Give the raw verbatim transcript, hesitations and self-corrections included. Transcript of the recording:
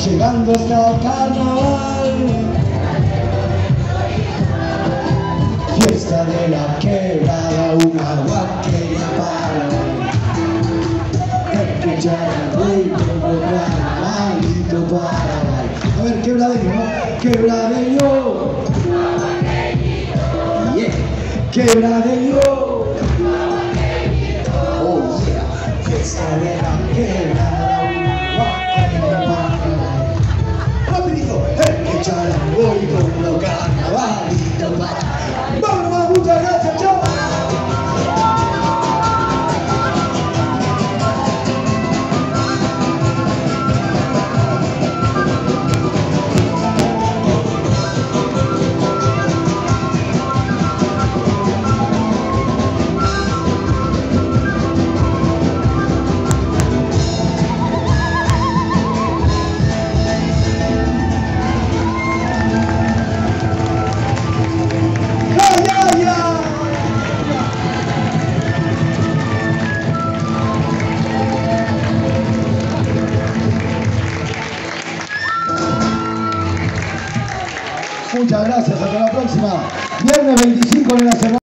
llegando hasta el carnaval. Fiesta de la quebrada, una guaqueña para escuchar el ritmo de carnavalito para bailar. A ver, quebradeño, ¿no? Quebradeño, yeah, quebradeño, oh yeah, fiesta de la quebrada, una guaqueña para bailar. Rapidito, el que charango y con los carnavalitos para bailar. ¡Vamos, muchas gracias, chao! Muchas gracias, hasta la próxima. Viernes veinticinco en la semana.